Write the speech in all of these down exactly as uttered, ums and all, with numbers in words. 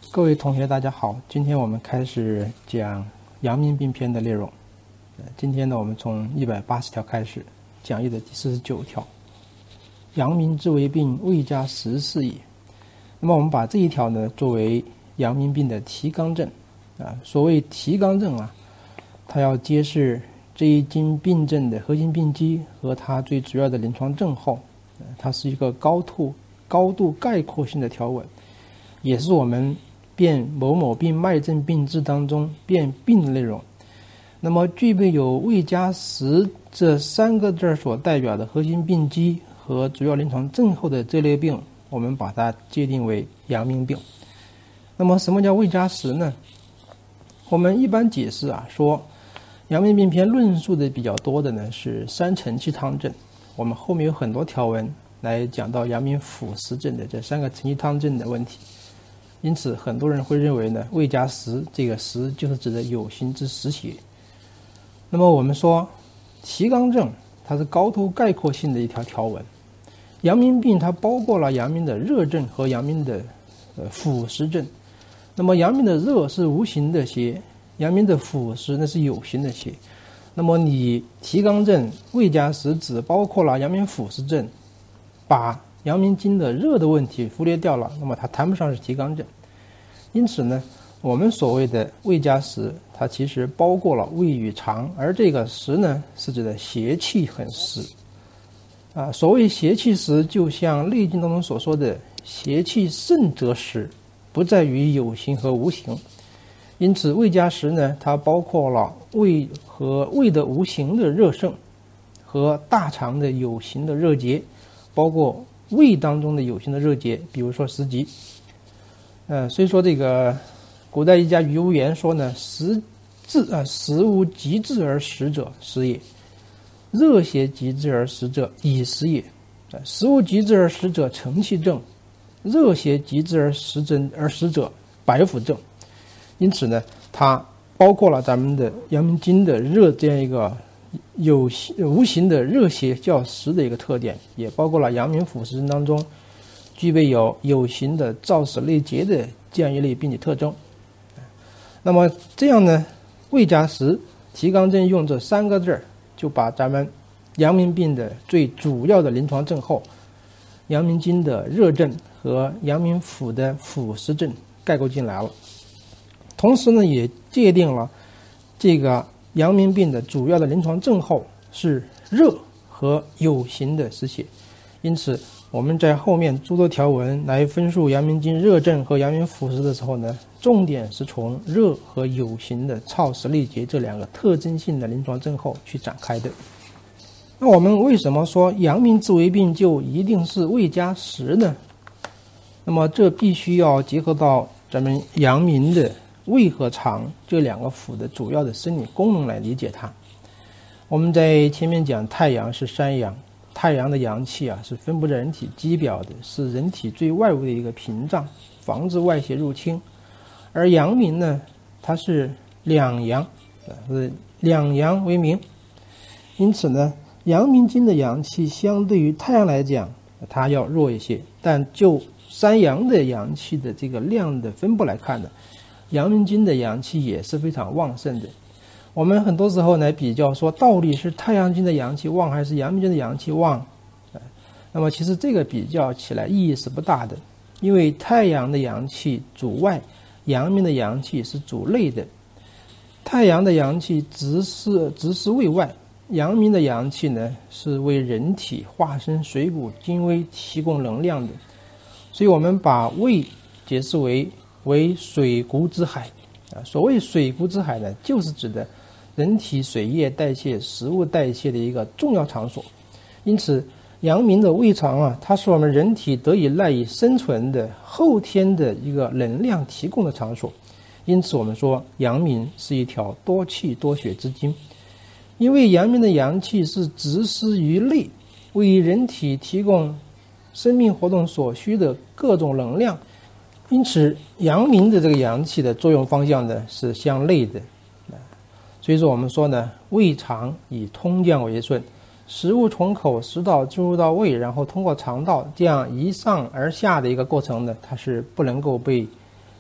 各位同学，大家好。今天我们开始讲阳明病篇的内容。今天呢，我们从一百八十条开始，讲义的第四十九条。阳明之为病，未加实是也。那么我们把这一条呢，作为阳明病的提纲证啊。所谓提纲证啊，它要揭示这一经病症的核心病机和它最主要的临床症候。它是一个高度高度概括性的条文，也是我们辨某某病脉症病治当中辨病的内容。那么具备有未加实这三个字所代表的核心病机和主要临床症候的这类病，我们把它界定为阳明病。那么什么叫未加实呢？我们一般解释啊，说阳明病篇论述的比较多的呢是三承气汤证。我们后面有很多条文来讲到阳明腑实证的这三个承气汤证的问题。因此很多人会认为呢，未加实这个实就是指的有形之实邪。那么我们说提纲证它是高度概括性的一条条文。阳明病它包括了阳明的热症和阳明的呃腑实症。那么阳明的热是无形的邪，阳明的腑实那是有形的邪。那么你提纲证未加实只包括了阳明腑实症，把阳明经的热的问题忽略掉了，那么它谈不上是提纲证。因此呢，我们所谓的未加实，它其实包括了胃与肠，而这个实呢，是指的邪气很实。啊，所谓邪气实，就像《内经》当中所说的“邪气盛则实”，不在于有形和无形。因此，未加实呢，它包括了胃和胃的无形的热盛，和大肠的有形的热结，包括胃当中的有形的热结，比如说食积。呃，所以说这个古代医家于无言说呢，食至啊，食无极致而实者，实也；热邪极致而实者，以实也。啊，食无极致而实者，承气症；热邪极致而实症而实者，百腑症。因此呢，它包括了咱们的阳明经的热这样一个有形无形的热邪较实的一个特点，也包括了阳明腑实症当中具备有有形的燥湿内结的这样一类病理特征。那么这样呢，未加实提纲证用这三个字就把咱们阳明病的最主要的临床症候，阳明经的热症和阳明腑的腑实症概括进来了。同时呢，也界定了这个阳明病的主要的临床症候是热和有形的实邪。因此我们在后面诸多条文来分述阳明经热症和阳明腑实的时候呢，重点是从热和有形的燥湿内结这两个特征性的临床症候去展开的。那我们为什么说阳明之为病就一定是未加实呢？那么这必须要结合到咱们阳明的胃和肠这两个腑的主要的生理功能来理解它。我们在前面讲太阳是山阳，太阳的阳气啊是分布在人体基表的，是人体最外围的一个屏障，防止外邪入侵。而阳明呢，它是两阳，是两阳为明。因此呢，阳明经的阳气相对于太阳来讲，它要弱一些，但就三阳的阳气的这个量的分布来看呢，阳明经的阳气也是非常旺盛的。我们很多时候来比较说，到底是太阳经的阳气旺还是阳明经的阳气旺？那么其实这个比较起来意义是不大的，因为太阳的阳气主外，阳明的阳气是主内的。太阳的阳气直是直是胃外，阳明的阳气呢是为人体化身水谷精微提供能量的。所以我们把胃解释为为水谷之海啊。所谓水谷之海呢，就是指的人体水液代谢、食物代谢的一个重要场所。因此阳明的胃肠啊，它是我们人体得以赖以生存的后天的一个能量提供的场所。因此我们说阳明是一条多气多血之经，因为阳明的阳气是直施于内，为人体提供生命活动所需的各种能量。因此阳明的这个阳气的作用方向呢是向内的。所以说我们说呢，胃肠以通降为顺，食物从口食道进入到胃，然后通过肠道这样一上而下的一个过程呢，它是不能够被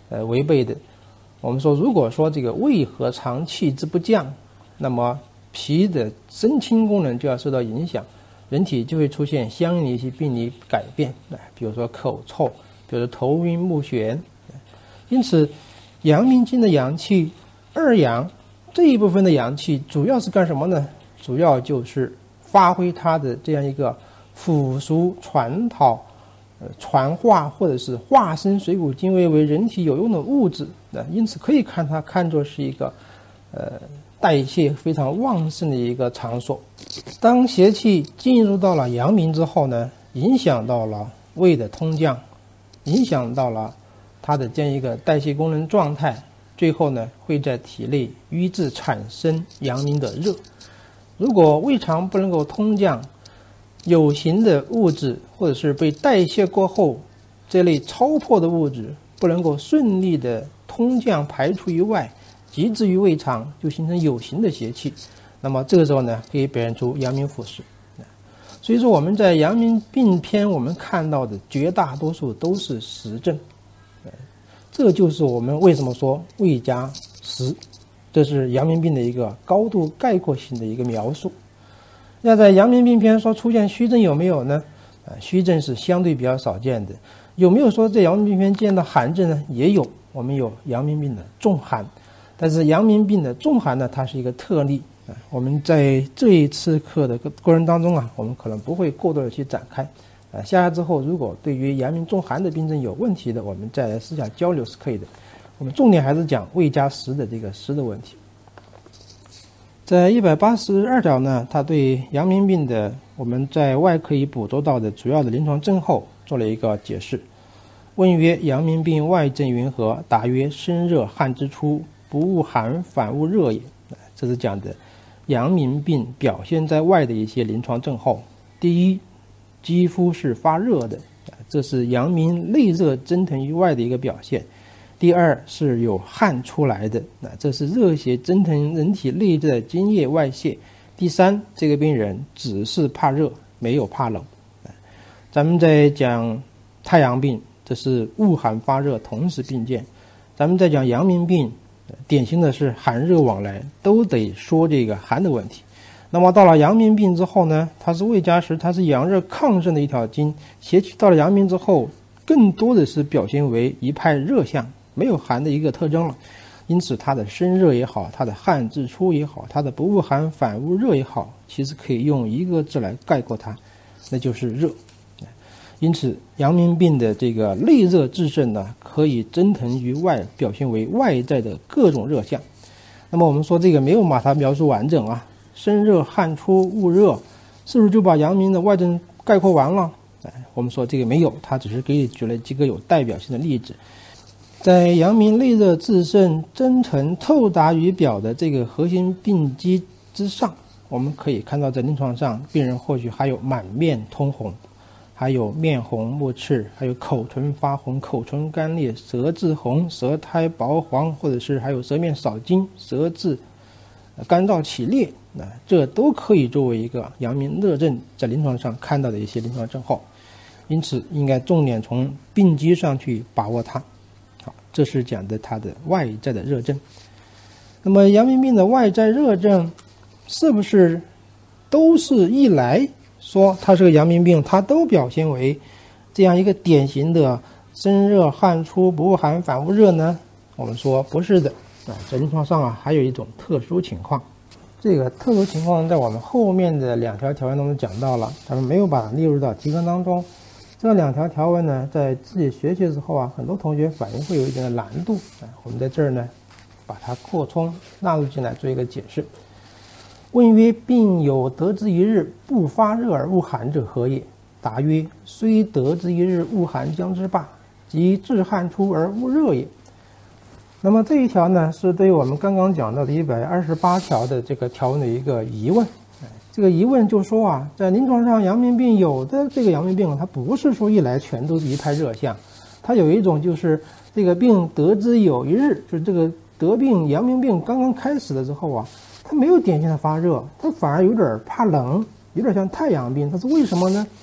呃违背的。我们说，如果说这个胃和肠气之不降，那么脾的升清功能就要受到影响，人体就会出现相应的一些病理改变，比如说口臭，比如说头晕目眩。因此，阳明经的阳气二阳这一部分的阳气，主要是干什么呢？主要就是发挥它的这样一个腐熟、传导、呃传化或者是化生水谷精微为人体有用的物质。因此可以看它看作是一个呃代谢非常旺盛的一个场所。当邪气进入到了阳明之后呢，影响到了胃的通降，影响到了它的这样一个代谢功能状态，最后呢会在体内瘀滞产生阳明的热。如果胃肠不能够通降，有形的物质或者是被代谢过后这类超破的物质不能够顺利的通降排出于外，极至于胃肠，就形成有形的邪气。那么这个时候呢，可以表现出阳明腐蚀。所以说我们在阳明病篇我们看到的绝大多数都是实症，这就是我们为什么说胃加实，这是阳明病的一个高度概括性的一个描述。那在阳明病篇说出现虚症有没有呢？啊，虚症是相对比较少见的。有没有说在阳明病篇见到寒症呢？也有，我们有阳明病的重寒，但是阳明病的重寒呢，它是一个特例啊。我们在这一次课的过程当中啊，我们可能不会过多的去展开啊。下来之后，如果对于阳明重寒的病症有问题的，我们再来私下交流是可以的。我们重点还是讲胃加实的这个实的问题。在一百八十二条呢，他对阳明病的我们在外可以捕捉到的主要的临床症候做了一个解释。问曰：阳明病外症云何？答曰：身热汗之出，不恶寒反恶热也。这是讲的阳明病表现在外的一些临床症候。第一，肌肤是发热的，这是阳明内热蒸腾于外的一个表现。第二是有汗出来的，那这是热邪蒸腾人体内热的津液外泄。第三，这个病人只是怕热，没有怕冷。咱们在讲太阳病，这是恶寒发热同时并见。咱们在讲阳明病，典型的是寒热往来，都得说这个寒的问题。那么到了阳明病之后呢，它是胃加实，它是阳热亢盛的一条经，邪气到了阳明之后，更多的是表现为一派热象，没有寒的一个特征了。因此它的身热也好，它的汗自出也好，它的不恶寒反恶热也好，其实可以用一个字来概括它，那就是热。因此阳明病的这个内热至盛呢，可以蒸腾于外，表现为外在的各种热象。那么我们说这个没有把它描述完整啊，身热汗出恶热，是不是就把阳明的外症概括完了？哎，我们说这个没有，它只是给你举了几个有代表性的例子。在阳明内热至盛、蒸腾透达于表的这个核心病机之上，我们可以看到在临床上，病人或许还有满面通红，还有面红目赤，还有口唇发红、口唇干裂、舌质红、舌苔薄黄，或者是还有舌面少津、舌质干燥起裂，那这都可以作为一个阳明热症在临床上看到的一些临床症候。因此应该重点从病机上去把握它。好，这是讲的它的外在的热症。那么阳明病的外在热症是不是都是一来说它是个阳明病，它都表现为这样一个典型的身热汗出不恶寒反恶热呢？我们说不是的啊，在临床上啊还有一种特殊情况。这个特殊情况在我们后面的两条条文当中讲到了，咱们没有把它列入到提纲当中。这两条条文呢，在自己学习的时候啊，很多同学反映会有一定的难度啊。我们在这儿呢，把它扩充纳入进来做一个解释。问曰：病有得之一日不发热而恶寒者何也？答曰：虽得之一日恶寒将之罢，即至汗出而恶热也。那么这一条呢，是对于我们刚刚讲到的一百二十八条的这个条文的一个疑问。这个疑问就说啊，在临床上阳明病有的这个阳明病，它不是说一来全都是一派热象，它有一种就是这个病得之有一日，就是这个得病阳明病刚刚开始的时候啊，它没有典型的发热，它反而有点怕冷，有点像太阳病。它是为什么呢？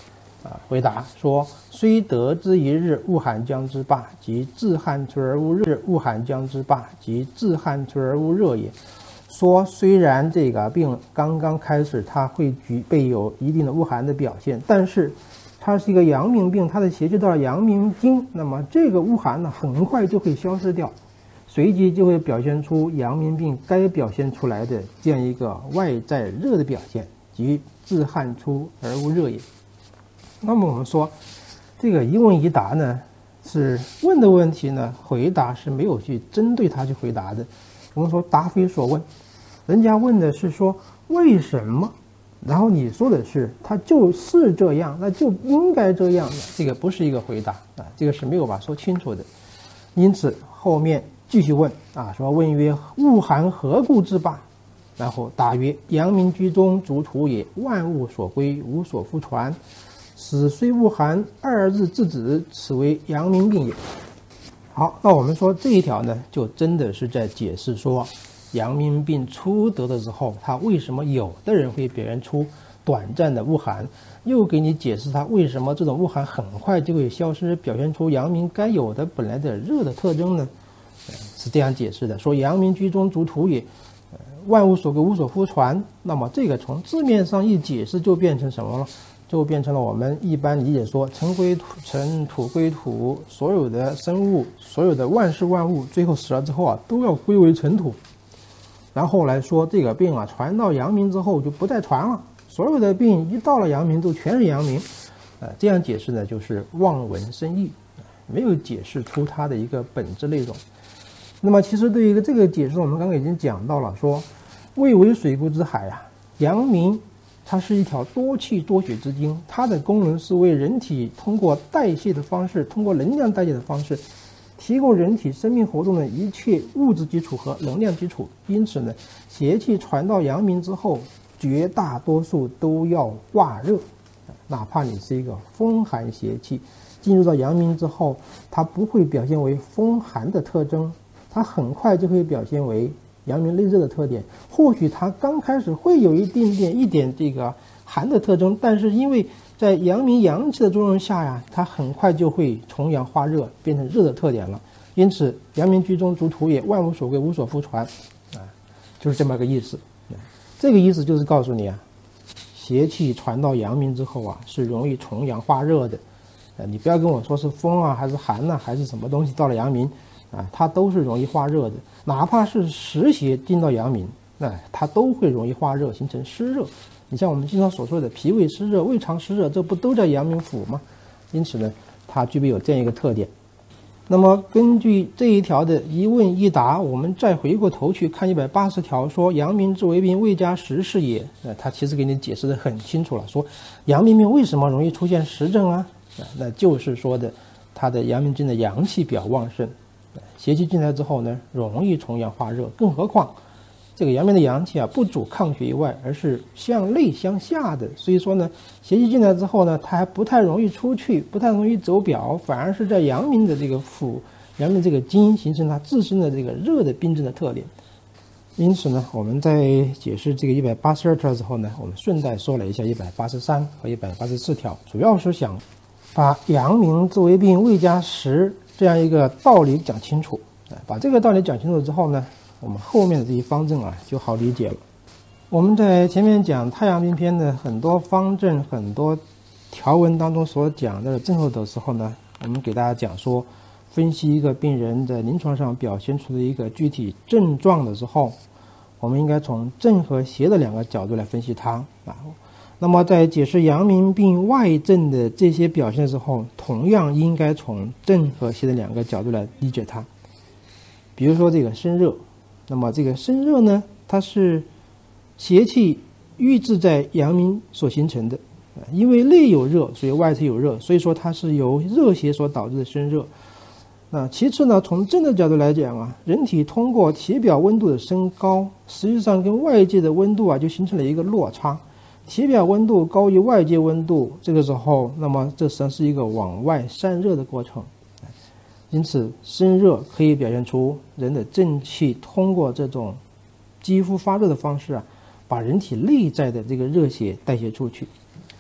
啊，回答说：虽得之一日，恶寒将之罢，即自汗出而无热；恶寒将之罢，即自汗出而无热也。说虽然这个病刚刚开始，它会具备有一定的恶寒的表现，但是它是一个阳明病，它的邪气到了阳明经，那么这个恶寒呢，很快就会消失掉，随即就会表现出阳明病该表现出来的这样一个外在热的表现，即自汗出而无热也。那么我们说，这个一问一答呢，是问的问题呢，回答是没有去针对他去回答的。我们说答非所问，人家问的是说为什么，然后你说的是他就是这样，那就应该这样的，这个不是一个回答啊，这个是没有办法说清楚的。因此后面继续问啊，说问曰：恶寒何故之罢？然后答曰：阳明居中，主土也，万物所归，无所复传。使虽恶寒，二日自止，此为阳明病也。好，那我们说这一条呢，就真的是在解释说，阳明病初得的时候，它为什么有的人会表现出短暂的恶寒，又给你解释它为什么这种恶寒很快就会消失，表现出阳明该有的本来的热的特征呢？是这样解释的，说阳明居中，主土也，万物所归，无所复传。那么这个从字面上一解释，就变成什么了？就变成了我们一般理解说，尘归土，尘土归土，所有的生物，所有的万事万物，最后死了之后啊，都要归为尘土。然后来说这个病啊，传到阳明之后就不再传了，所有的病一到了阳明都全是阳明。呃，这样解释呢，就是望文生义，没有解释出它的一个本质内容。那么其实对于一个这个解释，我们刚刚已经讲到了，说胃为水谷之海啊，阳明它是一条多气多血之经，它的功能是为人体通过代谢的方式，通过能量代谢的方式，提供人体生命活动的一切物质基础和能量基础。因此呢，邪气传到阳明之后，绝大多数都要化热，哪怕你是一个风寒邪气，进入到阳明之后，它不会表现为风寒的特征，它很快就会表现为阳明内热的特点。或许它刚开始会有一点点一点这个寒的特征，但是因为在阳明阳气的作用下呀，它很快就会从阳化热，变成热的特点了。因此阳明居中，主土也，万物所归，无所复传啊，就是这么个意思。这个意思就是告诉你啊，邪气传到阳明之后啊，是容易从阳化热的。呃，你不要跟我说是风啊，还是寒啊，还是什么东西到了阳明啊，它都是容易化热的。哪怕是实邪进到阳明，那、哎、它都会容易化热，形成湿热。你像我们经常所说的脾胃湿热、胃肠湿热，这不都在阳明府吗？因此呢，它具备有这样一个特点。那么根据这一条的一问一答，我们再回过头去看一百八十条，说阳明之为病，未加实是也。呃，它其实给你解释的很清楚了，说阳明病为什么容易出现实症啊？呃、那就是说的它的阳明经的阳气比较旺盛。邪气进来之后呢，容易从阳化热，更何况这个阳明的阳气啊，不主抗血以外，而是向内向下的。所以说呢，邪气进来之后呢，它还不太容易出去，不太容易走表，反而是在阳明的这个腑、阳明这个经形成它自身的这个热的病症的特点。因此呢，我们在解释这个一百八十二条之后呢，我们顺带说了一下一百八十三和一百八十四条，主要是想把阳明之为病，未加实这样一个道理讲清楚。把这个道理讲清楚之后呢，我们后面的这些方证啊就好理解了。我们在前面讲太阳病篇的很多方证、很多条文当中所讲的症候的时候呢，我们给大家讲说，分析一个病人在临床上表现出的一个具体症状的时候，我们应该从正和邪的两个角度来分析它啊。那么在解释阳明病外症的这些表现的时候，同样应该从正和邪的两个角度来理解它。比如说这个生热，那么这个生热呢，它是邪气郁滞在阳明所形成的，因为内有热，所以外头有热，所以说它是由热邪所导致的生热。那其次呢，从正的角度来讲啊，人体通过体表温度的升高，实际上跟外界的温度啊就形成了一个落差。体表温度高于外界温度，这个时候，那么这实际上是一个往外散热的过程。因此生热可以表现出人的正气通过这种肌肤发热的方式啊，把人体内在的这个热邪代谢出去。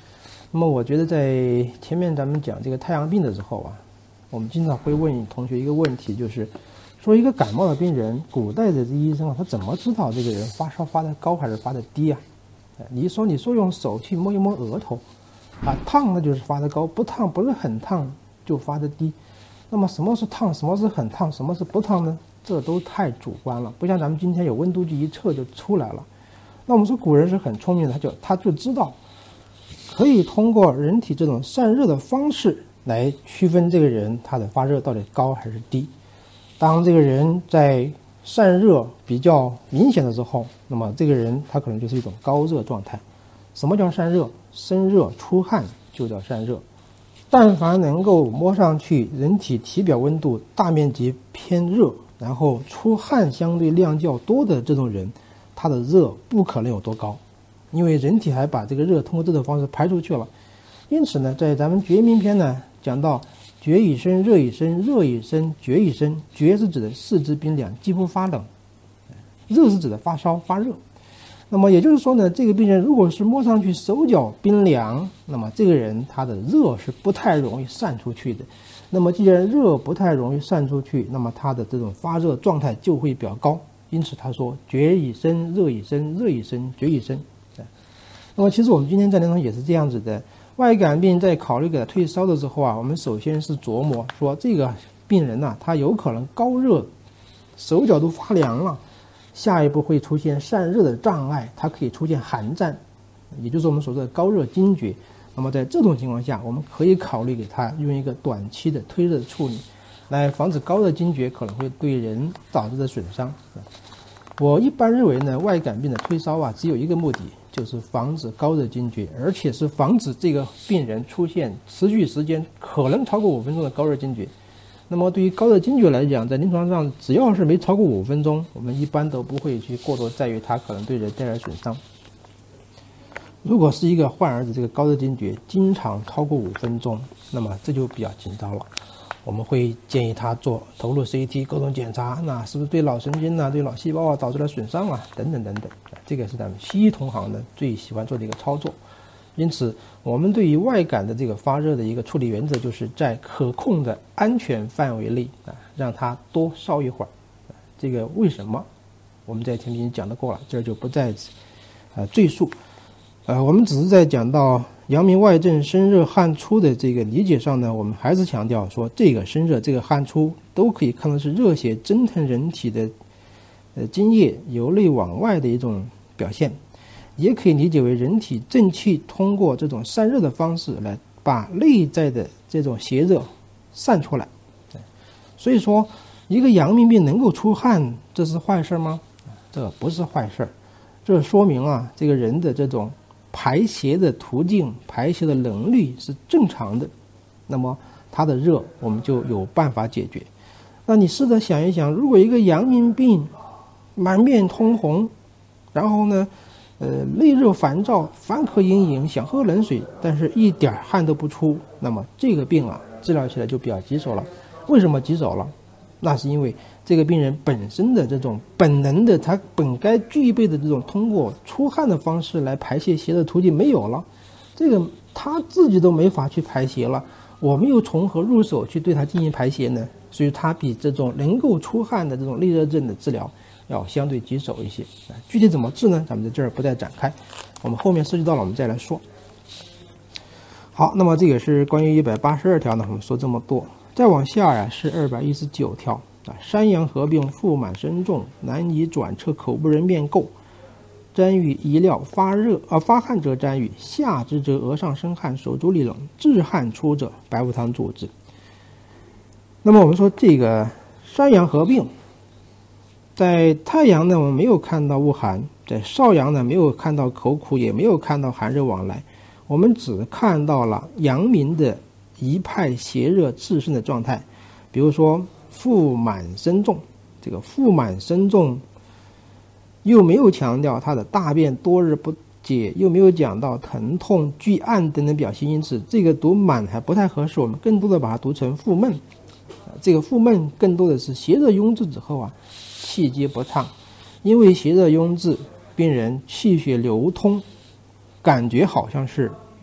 那么我觉得在前面咱们讲这个太阳病的时候啊，我们经常会问同学一个问题，就是说一个感冒的病人，古代的这医生啊，他怎么知道这个人发烧发的高还是发的低啊？你说你说用手去摸一摸额头，啊，烫那就是发的高，不烫不是很烫就发的低。那么什么是烫，什么是很烫，什么是不烫呢？这都太主观了，不像咱们今天有温度计一测就出来了。那我们说古人是很聪明的，他就他就知道，可以通过人体这种散热的方式来区分这个人他的发热到底高还是低。当这个人在散热比较明显的时候，那么这个人他可能就是一种高热状态。什么叫散热？生热出汗就叫散热。但凡能够摸上去人体体表温度大面积偏热，然后出汗相对量较多的这种人，他的热不可能有多高，因为人体还把这个热通过这种方式排出去了。因此呢，在咱们厥明篇呢讲到厥以生，热以生，热以生，厥以生。厥是指的四肢冰凉，肌肤发冷；热是指的发烧发热。那么也就是说呢，这个病人如果是摸上去手脚冰凉，那么这个人他的热是不太容易散出去的。那么既然热不太容易散出去，那么他的这种发热状态就会比较高。因此他说厥以生，热以生，热以生，厥以生。那么其实我们今天在临床也是这样子的。外感病在考虑给他退烧的时候啊，我们首先是琢磨说这个病人呐、啊，他有可能高热，手脚都发凉了。下一步会出现散热的障碍，它可以出现寒战，也就是我们所说的高热惊厥。那么在这种情况下，我们可以考虑给他用一个短期的推热的处理，来防止高热惊厥可能会对人导致的损伤。我一般认为呢，外感病的退烧啊，只有一个目的，就是防止高热惊厥，而且是防止这个病人出现持续时间可能超过五分钟的高热惊厥。那么对于高热惊厥来讲，在临床上只要是没超过五分钟，我们一般都不会去过多在意它可能对人带来损伤。如果是一个患儿的这个高热惊厥经常超过五分钟，那么这就比较紧张了。我们会建议他做头颅 C T 各种检查，那是不是对脑神经啊、对脑细胞啊导致了损伤啊，等等等等。这个是咱们西医同行呢最喜欢做的一个操作。因此，我们对于外感的这个发热的一个处理原则，就是在可控的安全范围内啊，让它多烧一会儿。这个为什么？我们在前面已经讲得过了，这就不再呃赘述。呃，我们只是在讲到阳明外症生热汗出的这个理解上呢，我们还是强调说，这个生热、这个汗出都可以看作是热血蒸腾人体的呃津液由内往外的一种表现。也可以理解为人体正气通过这种散热的方式来把内在的这种邪热散出来。所以说一个阳明病能够出汗，这是坏事吗？这不是坏事，这说明啊，这个人的这种排邪的途径、排邪的能力是正常的，那么他的热我们就有办法解决。那你试着想一想，如果一个阳明病满面通红，然后呢呃，内热烦躁，烦渴盈盈，想喝冷水，但是一点汗都不出，那么这个病啊，治疗起来就比较棘手了。为什么棘手了？那是因为这个病人本身的这种本能的，他本该具备的这种通过出汗的方式来排泄邪的途径没有了，这个他自己都没法去排邪了，我们又从何入手去对他进行排邪呢？所以他比这种能够出汗的这种内热症的治疗要相对棘手一些。具体怎么治呢？咱们在这儿不再展开，我们后面涉及到了我们再来说。好，那么这个是关于一百八十二条呢，我们说这么多。再往下呀、啊、是二百一十九条啊，山阳合并，腹满身重，难以转彻，口不仁，面垢，沾于衣料，发热啊发汗者沾于，下肢则额上生汗，手足里冷，炙汗出者，白虎汤主之。那么我们说这个山阳合并，在太阳呢我们没有看到恶寒，在少阳呢没有看到口苦，也没有看到寒热往来，我们只看到了阳明的一派邪热炽盛的状态。比如说腹满身重，这个腹满身重又没有强调他的大便多日不解，又没有讲到疼痛巨暗等等表现，因此这个读满还不太合适，我们更多的把它读成腹闷。这个腹闷更多的是邪热壅滞之后啊，气机不畅，因为邪热壅滞，病人气血流通感觉好像是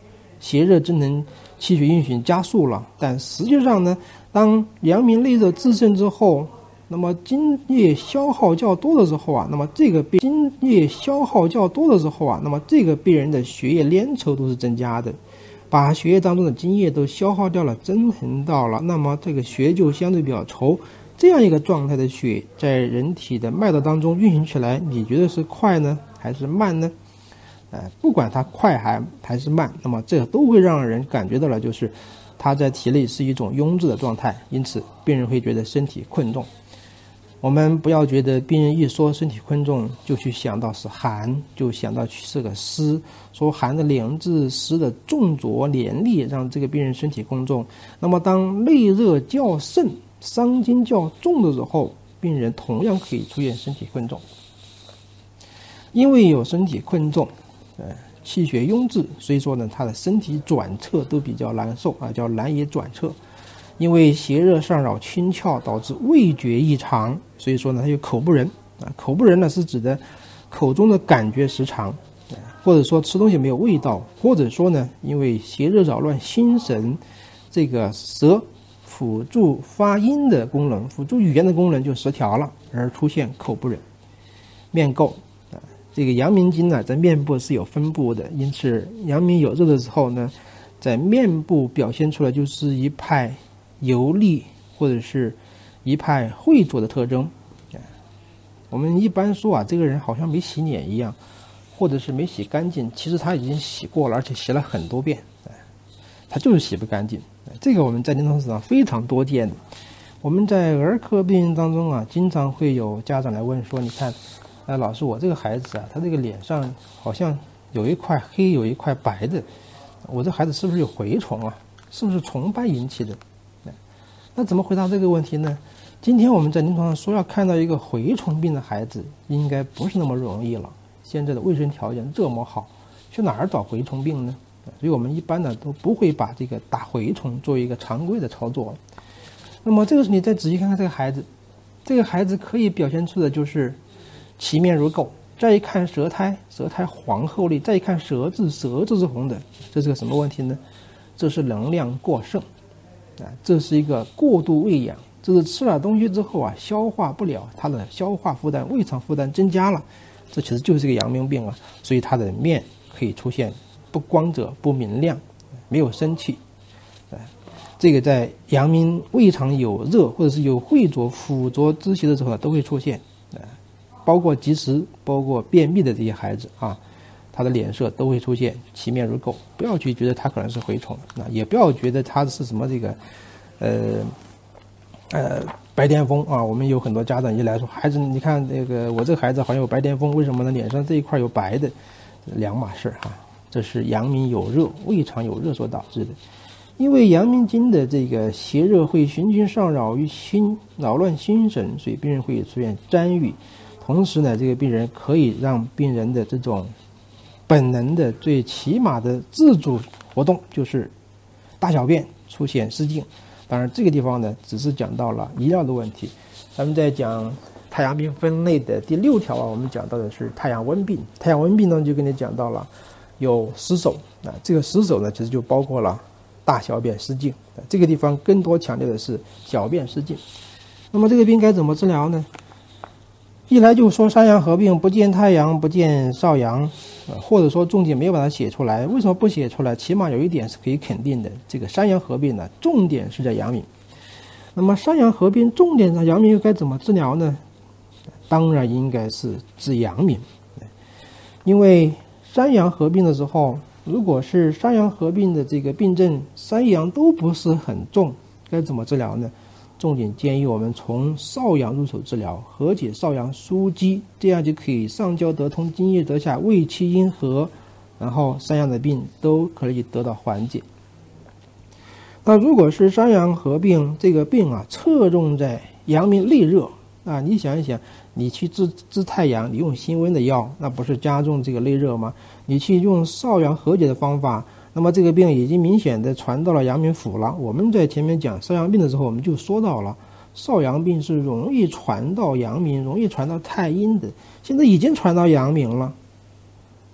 邪热之能气血运行加速了。但实际上呢，当阳明内热自盛之后，那么津液消耗较多的时候啊，那么这个病津液消耗较多的时候啊，那么这个病人的血液粘稠度是增加的，把血液当中的津液都消耗掉了，增恒到了，那么这个血就相对比较稠。这样一个状态的血在人体的脉道当中运行起来，你觉得是快呢还是慢呢？呃，不管它快还还是慢，那么这都会让人感觉到了，就是它在体内是一种壅滞的状态，因此病人会觉得身体困重。我们不要觉得病人一说身体困重就去想到是寒，就想到是个湿，说寒的凉滞，湿的重浊黏腻，让这个病人身体困重。那么当内热较盛，伤津较重的时候，病人同样可以出现身体困重。因为有身体困重，呃，气血壅滞，所以说呢，他的身体转彻都比较难受啊，叫难以转彻。因为邪热上扰清窍，导致味觉异常，所以说呢，他有口不仁啊。口不仁呢，是指的口中的感觉时长，或者说吃东西没有味道，或者说呢，因为邪热扰乱心神，这个舌辅助发音的功能、辅助语言的功能就失调了，而出现口不仁。面垢啊，这个阳明经呢，在面部是有分布的，因此阳明有热的时候呢，在面部表现出来就是一派油腻或者是一派浑浊的特征。我们一般说啊，这个人好像没洗脸一样，或者是没洗干净，其实他已经洗过了，而且洗了很多遍，他就是洗不干净。这个我们在临床上非常多见的。我们在儿科病人当中啊，经常会有家长来问说，你看，呃，老师，我这个孩子啊，他这个脸上好像有一块黑，有一块白的，我这孩子是不是有蛔虫啊？是不是虫斑引起的？那怎么回答这个问题呢？今天我们在临床上说要看到一个蛔虫病的孩子，应该不是那么容易了。现在的卫生条件这么好，去哪儿找蛔虫病呢？所以我们一般呢都不会把这个打蛔虫作为一个常规的操作。那么这个时候你再仔细看看这个孩子，这个孩子可以表现出的就是其面如垢，再一看舌苔，舌苔黄厚腻，再一看舌质，舌质是红的，这是个什么问题呢？这是能量过剩。啊，这是一个过度喂养，这是吃了东西之后啊，消化不了，它的消化负担、胃肠负担增加了，这其实就是个阳明病啊。所以它的面可以出现不光泽、不明亮、没有生气。啊，这个在阳明胃肠有热或者是有浑浊、腐浊之邪的时候呢，都会出现。啊，包括积食、包括便秘的这些孩子啊，他的脸色都会出现其面如垢，不要去觉得他可能是蛔虫，那也不要觉得他是什么这个，呃，呃白癜风啊。我们有很多家长一来说，孩子，你看这个我这个孩子好像有白癜风，为什么呢？脸上这一块有白的，两码事啊。这是阳明有热、胃肠有热所导致的。因为阳明经的这个邪热会循经上扰于心，扰乱心神，所以病人会出现沾郁。同时呢，这个病人可以让病人的这种本能的最起码的自主活动，就是大小便出现失禁。当然这个地方呢，只是讲到了遗尿的问题。咱们在讲太阳病分类的第六条啊，我们讲到的是太阳温病。太阳温病呢，就跟你讲到了有失手啊，这个失手呢，其实就包括了大小便失禁。这个地方更多强调的是小便失禁。那么这个病该怎么治疗呢？一来就说山阳合并，不见太阳，不见少阳，呃，或者说重点没有把它写出来。为什么不写出来？起码有一点是可以肯定的，这个山阳合并呢，重点是在阳明。那么山阳合并重点在阳明，又该怎么治疗呢？当然应该是治阳明，因为山阳合并的时候，如果是山阳合并的这个病症，三阳都不是很重，该怎么治疗呢？重点建议我们从少阳入手治疗，和解少阳枢机，这样就可以上焦得通，津液得下，胃气阴和，然后三阳的病都可以得到缓解。那如果是山阳合并，这个病啊侧重在阳明内热啊，你想一想，你去治治太阳，你用辛温的药，那不是加重这个内热吗？你去用少阳和解的方法，那么这个病已经明显的传到了阳明府了。我们在前面讲少阳病的时候，我们就说到了少阳病是容易传到阳明，容易传到太阴的，现在已经传到阳明了。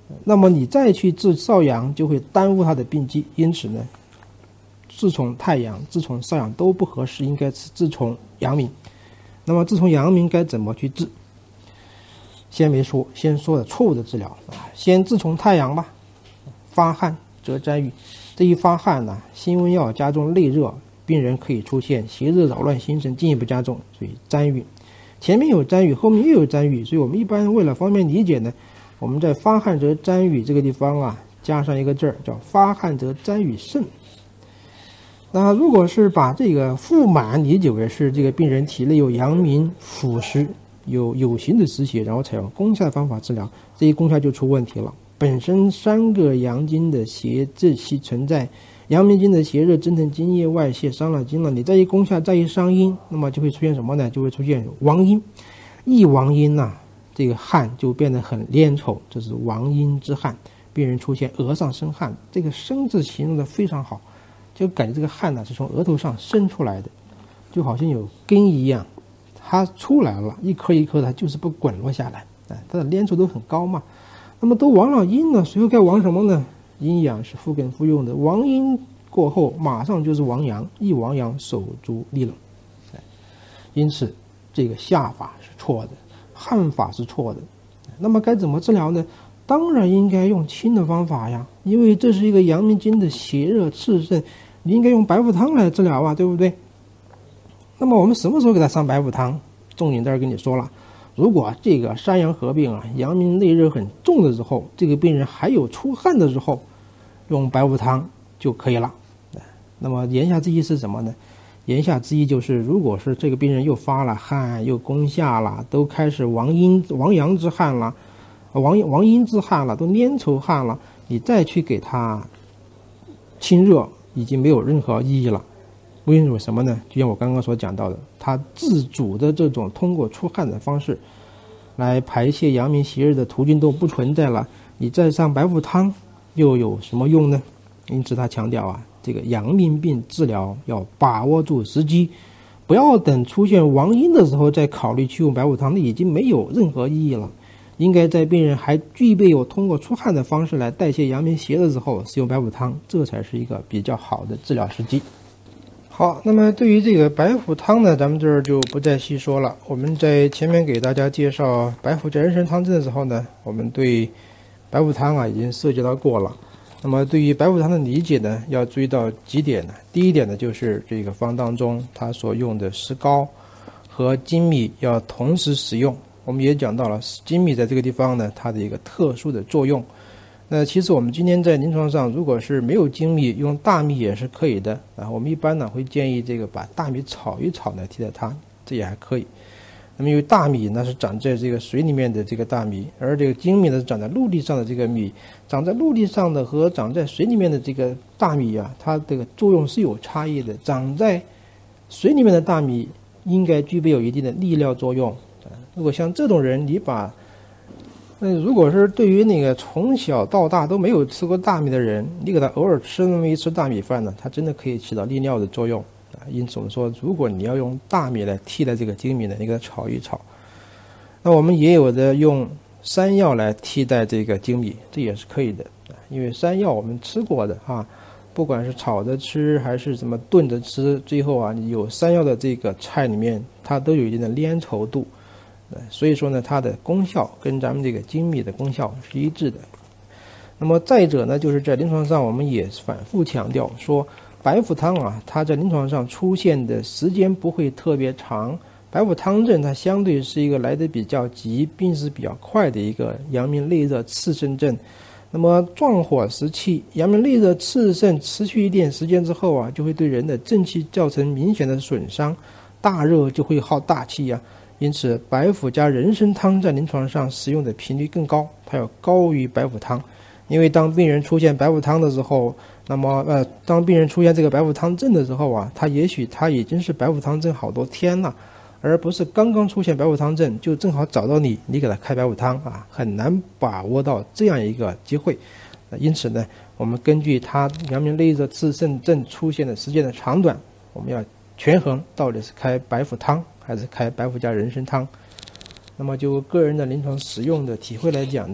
那么你再去治少阳，就会耽误他的病机。因此呢，自从太阳、自从少阳都不合适，应该是自从阳明。那么自从阳明该怎么去治？先没说，先说的错误的治疗啊。先自从太阳吧，发汗则沾雨。这一发汗呢，辛温药加重内热，病人可以出现邪热扰乱心神，进一步加重，所以沾雨。前面有沾雨，后面又有沾雨，所以我们一般为了方便理解呢，我们在发汗则沾雨这个地方啊，加上一个字儿叫发汗则沾雨甚。那如果是把这个腹满理解为是这个病人体内有阳明腐蚀，有有形的湿邪，然后采用攻下的方法治疗，这一攻下就出问题了。本身三个阳经的邪滞气存在，阳明经的邪热蒸腾津液外泄，伤了经了，你再一攻下，再一伤阴，那么就会出现什么呢？就会出现亡阴。一亡阴呐、啊，这个汗就变得很粘稠，这是亡阴之汗，病人出现额上生汗。这个生字形容的非常好，就感觉这个汗呢、啊、是从额头上生出来的，就好像有根一样，它出来了，一颗一颗的，就是不滚落下来，哎，它的粘稠都很高嘛。那么都亡了阴了，随后该亡什么呢？阴阳是复根复用的，亡阴过后马上就是亡阳，一亡阳手足立冷。因此这个下法是错的，汗法是错的。那么该怎么治疗呢？当然应该用清的方法呀，因为这是一个阳明经的邪热炽盛，你应该用白虎汤来治疗啊，对不对？那么我们什么时候给他上白虎汤？重点在这跟你说了，如果这个山阳合并啊，阳明内热很重的时候，这个病人还有出汗的时候，用白虎汤就可以了。那么言下之意是什么呢？言下之意就是，如果是这个病人又发了汗，又攻下了，都开始亡阴亡阳之汗了，亡亡阴之汗了，都粘稠汗了，你再去给他清热，已经没有任何意义了。为什么呢？就像我刚刚所讲到的，他自主的这种通过出汗的方式来排泄阳明邪热的途径都不存在了，你再上白虎汤又有什么用呢？因此他强调啊，这个阳明病治疗要把握住时机，不要等出现亡阴的时候再考虑去用白虎汤，那已经没有任何意义了。应该在病人还具备有通过出汗的方式来代谢阳明邪的时候使用白虎汤，这才是一个比较好的治疗时机。好，那么对于这个白虎汤呢，咱们这儿就不再细说了。我们在前面给大家介绍白虎加人参汤证的时候呢，我们对白虎汤啊已经涉及到过了。那么对于白虎汤的理解呢，要注意到几点呢？第一点呢，就是这个方当中它所用的石膏和粳米要同时使用。我们也讲到了粳米在这个地方呢，它的一个特殊的作用。那其实我们今天在临床上，如果是没有粳米，用大米也是可以的啊。我们一般呢会建议这个把大米炒一炒呢替代它，这也还可以。那么因为大米呢是长在这个水里面的这个大米，而这个粳米呢是长在陆地上的这个米，长在陆地上的和长在水里面的这个大米啊，它这个作用是有差异的。长在水里面的大米应该具备有一定的利尿作用。如果像这种人，你把那如果是对于那个从小到大都没有吃过大米的人，你给他偶尔吃那么一次大米饭呢，它真的可以起到利尿的作用啊。因此我们说，如果你要用大米来替代这个粳米呢，你给它炒一炒。那我们也有的用山药来替代这个粳米，这也是可以的啊。因为山药我们吃过的啊，不管是炒着吃还是什么炖着吃，最后啊，你有山药的这个菜里面，它都有一定的粘稠度。所以说呢，它的功效跟咱们这个粳米的功效是一致的。那么再者呢，就是在临床上我们也反复强调说，白虎汤啊，它在临床上出现的时间不会特别长。白虎汤证它相对是一个来得比较急、病势比较快的一个阳明内热炽盛症。那么壮火时期，阳明内热炽盛持续一点时间之后啊，就会对人的正气造成明显的损伤，大热就会耗大气啊。因此白虎加人参汤在临床上使用的频率更高，它要高于白虎汤。因为当病人出现白虎汤的时候，那么呃，当病人出现这个白虎汤症的时候啊，他也许他已经是白虎汤症好多天了，而不是刚刚出现白虎汤症就正好找到你，你给他开白虎汤啊，很难把握到这样一个机会。因此呢，我们根据他阳明内热炽盛症出现的时间的长短，我们要权衡到底是开白虎汤还是开白虎加人参汤。那么就个人的临床使用的体会来讲呢，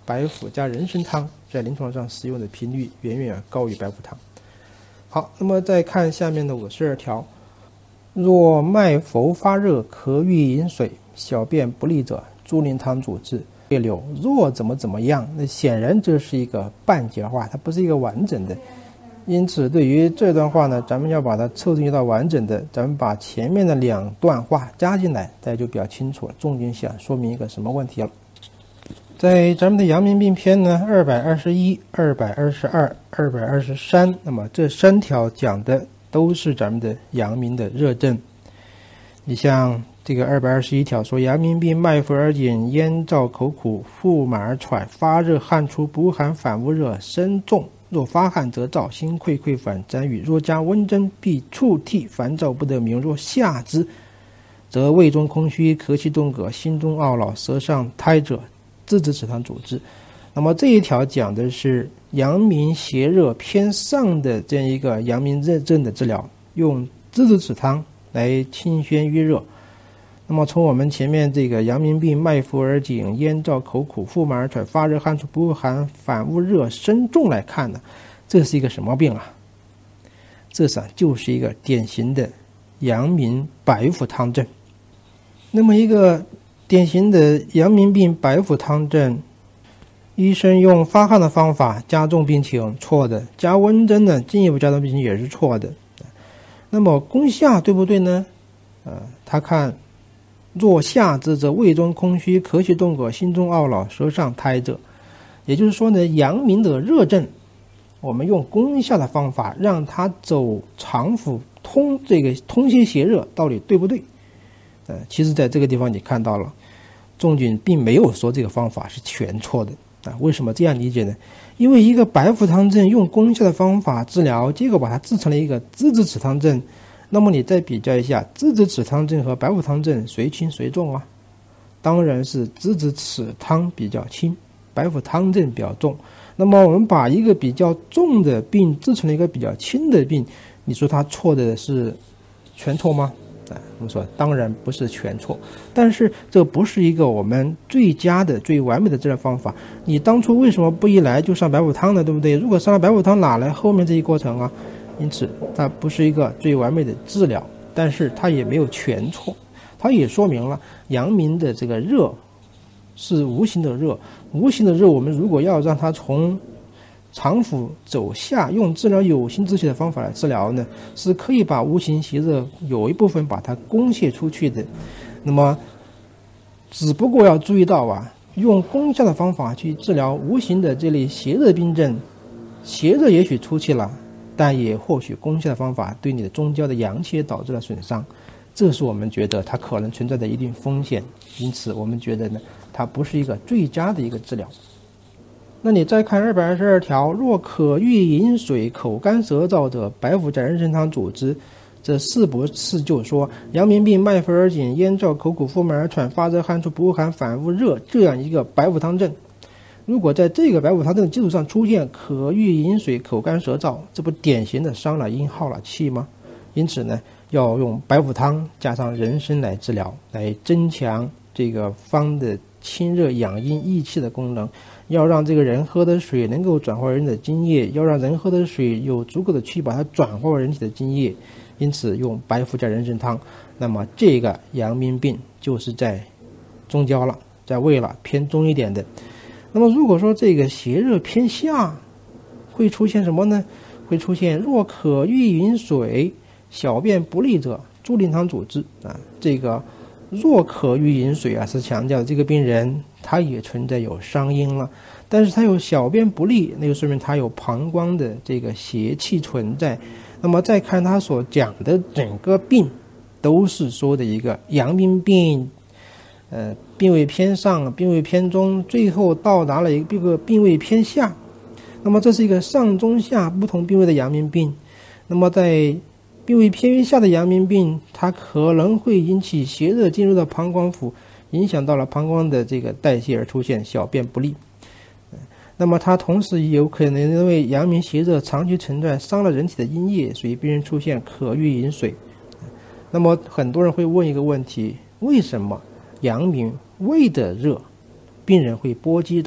白附加人参汤在临床上使用的频率远远高于白附汤。好，那么再看下面的五十二条，若脉浮发热，咳欲饮水，小便不利者，猪苓汤主治。别柳若怎么怎么样，那显然这是一个半截话，它不是一个完整的。因此对于这段话呢，咱们要把它凑成一段完整的，咱们把前面的两段话加进来，大家就比较清楚了，重点想说明一个什么问题了。在咱们的阳明病篇呢，二百二十一、二百二十二、二百二十三，那么这三条讲的都是咱们的阳明的热症。你像这个二百二十一条说，阳明病脉浮而紧，咽燥口苦，腹满而喘，发热汗出，不寒反恶热，身重。若发汗则燥，心溃溃反沾雨；若加温针，必触涕，烦躁不得明。若下之，则胃中空虚，咳气动膈，心中懊恼，舌上苔者，栀子豉汤主治。那么这一条讲的是阳明邪热偏上的这样一个阳明热症的治疗，用栀子豉汤来清宣瘀热。那么从我们前面这个阳明病脉浮而紧，咽燥口苦，腹满而喘，发热汗出，不寒反恶热，身重来看呢，这是一个什么病啊？这上就是一个典型的阳明白附汤症。那么一个典型的阳明病白附汤症，医生用发汗的方法加重病情，错的；加温针呢，进一步加重病情也是错的。那么攻下对不对呢？呃，他看若下之，则胃中空虚，咳气动膈，心中懊恼，舌上苔者。也就是说呢，阳明的热症，我们用攻下的方法让它走肠腑通这个通泄邪热，到底对不对？呃，其实在这个地方你看到了，仲景并没有说这个方法是全错的啊。为什么这样理解呢？因为一个白附汤症用攻下的方法治疗，结果把它治成了一个栀子豉汤症。那么你再比较一下，栀子豉汤症和白附汤症谁轻谁重啊？当然是栀子豉汤比较轻，白附汤症比较重。那么我们把一个比较重的病治成了一个比较轻的病，你说它错的是全错吗？啊，我们说当然不是全错，但是这不是一个我们最佳的、最完美的治疗方法。你当初为什么不一来就上白附汤呢？对不对？如果上了白附汤，哪来后面这一过程啊？因此它不是一个最完美的治疗，但是它也没有全错。它也说明了阳明的这个热是无形的热，无形的热我们如果要让它从肠腑走下，用治疗有形之邪的方法来治疗呢，是可以把无形邪热有一部分把它攻泄出去的。那么只不过要注意到啊，用攻下的方法去治疗无形的这类邪热病症，邪热也许出去了，但也或许攻下的方法对你的中焦的阳气导致了损伤，这是我们觉得它可能存在的一定风险。因此我们觉得呢，它不是一个最佳的一个治疗。那你再看二百二十二条，若可欲饮水，口干舌燥者，白附加人参汤主之。这是不是就说阳明病脉浮而紧，咽燥口苦，腹满而喘，发热汗出，不寒反恶热，这样一个白附汤症，如果在这个白附汤症的基础上出现可欲饮水，口干舌燥，这不典型的伤了阴耗了气吗？因此呢，要用白附汤加上人参来治疗，来增强这个方的清热养阴益气的功能，要让这个人喝的水能够转化人的津液，要让人喝的水有足够的去把它转化为人体的津液。因此用白附加人参汤，那么这个阳明病就是在中焦了，在胃了，偏中一点的。那么如果说这个邪热偏下，会出现什么呢？会出现若可欲饮水，小便不利者，猪苓汤主治啊。这个若可欲饮水啊，是强调这个病人他也存在有伤阴了，但是他有小便不利，那就说明他有膀胱的这个邪气存在。那么再看他所讲的整个病，都是说的一个阳明病，呃，病位偏上，病位偏中，最后到达了一个病位偏下。那么这是一个上中下不同病位的阳明病。那么在病位偏于下的阳明病，它可能会引起邪热进入到膀胱腑，影响到了膀胱的这个代谢而出现小便不利。那么它同时也有可能因为阳明邪热长期存在，伤了人体的阴液，所以病人出现可欲饮水。那么很多人会问一个问题，为什么阳明胃的热病人会波及到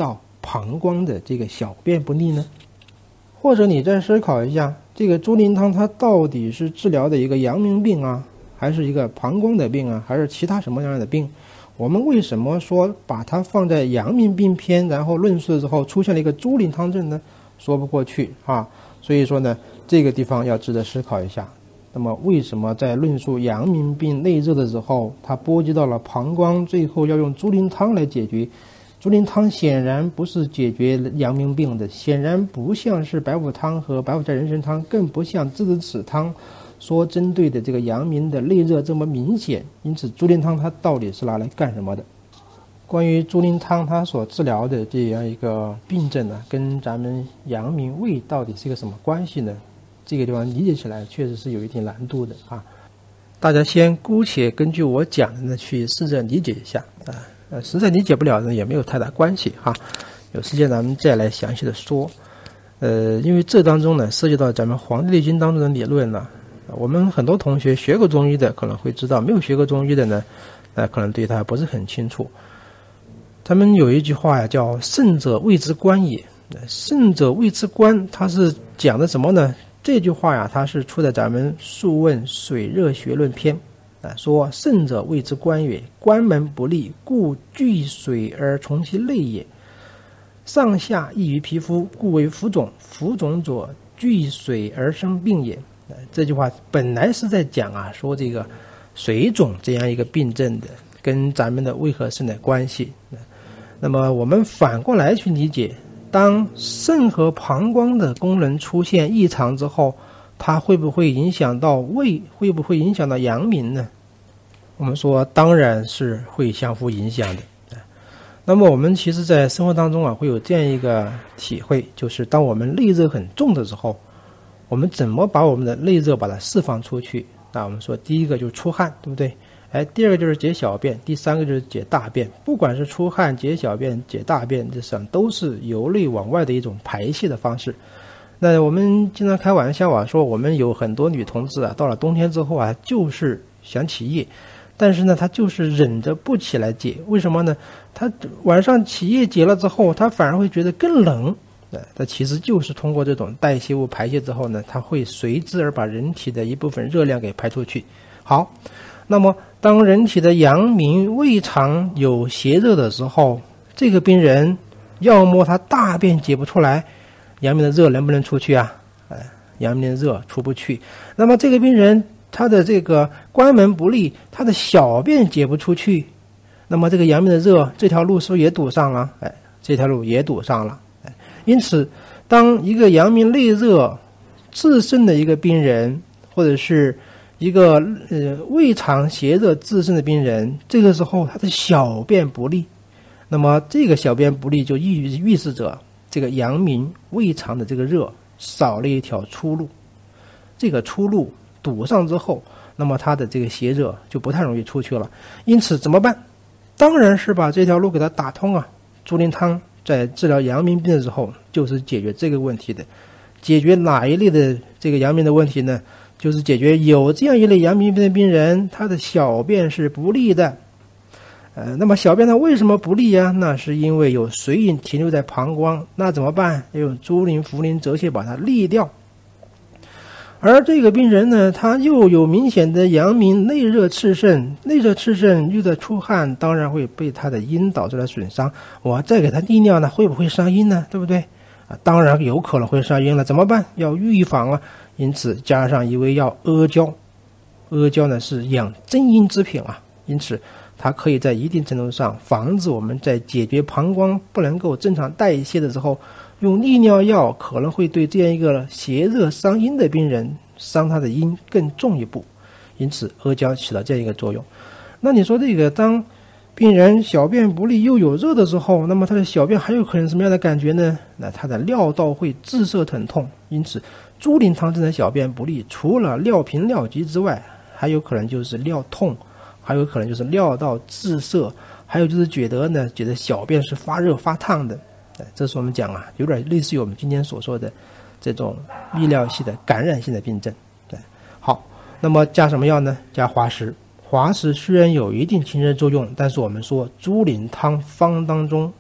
膀胱的这个小便不利呢？或者你再思考一下，这个猪苓汤它到底是治疗的一个阳明病啊，还是一个膀胱的病啊，还是其他什么样的病？我们为什么说把它放在阳明病篇，然后论述的时候出现了一个猪苓汤症呢？说不过去啊。所以说呢，这个地方要值得思考一下。那么为什么在论述阳明病内热的时候，它波及到了膀胱，最后要用猪苓汤来解决？猪苓汤显然不是解决阳明病的，显然不像是白虎汤和白虎加人参汤，更不像栀子豉汤说针对的这个阳明的内热这么明显。因此猪苓汤它到底是拿来干什么的？关于猪苓汤它所治疗的这样一个病症呢，跟咱们阳明胃到底是一个什么关系呢？这个地方理解起来确实是有一定难度的啊。大家先姑且根据我讲的呢去试着理解一下啊。呃，实在理解不了呢，也没有太大关系哈。有时间咱们再来详细的说。呃，因为这当中呢，涉及到咱们《黄帝内经》当中的理论呢，我们很多同学学过中医的可能会知道，没有学过中医的呢，呃，可能对它不是很清楚。他们有一句话呀，叫"肾者胃之官也"。肾者胃之官，它是讲的什么呢？这句话呀，它是出在咱们《素问·水热学论篇》。啊，说肾者胃之官也，关门不利，故聚水而从其内也。上下异于皮肤，故为浮肿。浮肿者，聚水而生病也。啊，这句话本来是在讲啊，说这个水肿这样一个病症的跟咱们的胃和肾的关系。那么我们反过来去理解，当肾和膀胱的功能出现异常之后，它会不会影响到胃？会不会影响到阳明呢？我们说当然是会相互影响的。那么我们其实在生活当中啊，会有这样一个体会，就是当我们内热很重的时候，我们怎么把我们的内热把它释放出去？那我们说第一个就是出汗，对不对？哎，第二个就是解小便，第三个就是解大便。不管是出汗、解小便、解大便，这上都是由内往外的一种排泄的方式。那我们经常开玩笑啊，说我们有很多女同志啊，到了冬天之后啊，就是想起夜，但是呢，她就是忍着不起来解。为什么呢？她晚上起夜解了之后，她反而会觉得更冷。呃，它其实就是通过这种代谢物排泄之后呢，它会随之而把人体的一部分热量给排出去。好，那么当人体的阳明胃肠有邪热的时候，这个病人要么他大便解不出来，阳明的热能不能出去啊？呃，阳明的热出不去。那么这个病人他的这个关门不利，他的小便解不出去，那么这个阳明的热这条路是不是也堵上了？哎，这条路也堵上了。哎，因此，当一个阳明内热自身的一个病人，或者是一个呃胃肠邪热自身的病人，这个时候他的小便不利，那么这个小便不利就预预示着这个阳明胃肠的这个热少了一条出路，这个出路堵上之后，那么它的这个邪热就不太容易出去了。因此怎么办？当然是把这条路给它打通啊。猪苓汤在治疗阳明病的时候，就是解决这个问题的。解决哪一类的这个阳明的问题呢？就是解决有这样一类阳明病的病人，他的小便是不利的。呃，那么小便它为什么不利呀？那是因为有水饮停留在膀胱，那怎么办？要用猪苓、茯苓、泽泻把它利掉。而这个病人呢，他又有明显的阳明内热炽盛，内热炽盛又在出汗，当然会被他的阴导致了损伤。我再给他利尿呢，会不会伤阴呢？对不对？啊，当然有可能会伤阴了，怎么办？要预防啊。因此加上一味药阿胶，阿胶呢是养真阴之品啊，因此它可以在一定程度上防止我们在解决膀胱不能够正常代谢的时候，用利尿药可能会对这样一个邪热伤阴的病人伤他的阴更重一步，因此阿胶起到这样一个作用。那你说这个当病人小便不利又有热的时候，那么他的小便还有可能什么样的感觉呢？那他的尿道会滞涩疼痛，因此猪苓汤症的小便不利，除了尿频尿急之外，还有可能就是尿痛，还有可能就是尿道滞涩，还有就是觉得呢，觉得小便是发热发烫的。这是我们讲啊，有点类似于我们今天所说的这种泌尿系的感染性的病症。对，好，那么加什么药呢？加滑石。滑石虽然有一定清热作用，但是我们说猪苓汤方当中